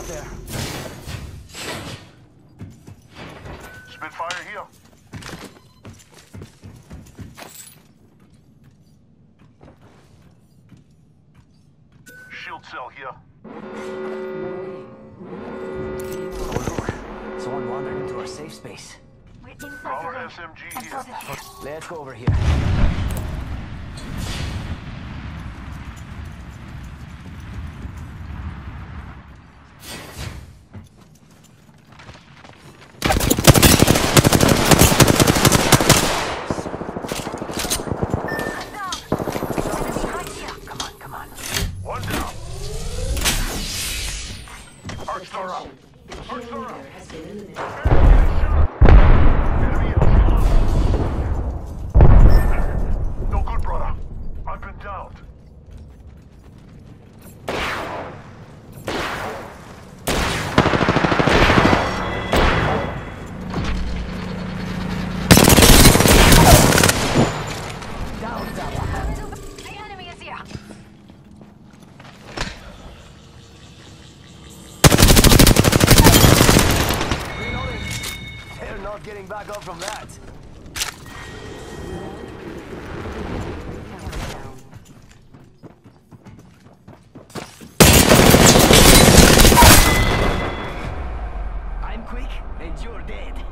out there. Spitfire here. Shield cell here. Someone wandered into our safe space. We're inside Prowler the ring. SMG And here. positive. Let's go over here. I'm down. Enemy right here. Come on, come on. One down. Arcs are up. The kill leader has been eliminated. Enemy no good, brother. I've been downed. Down, that one. The enemy is here. Reloading. They're not getting back up from that. I'm quick, and you're dead.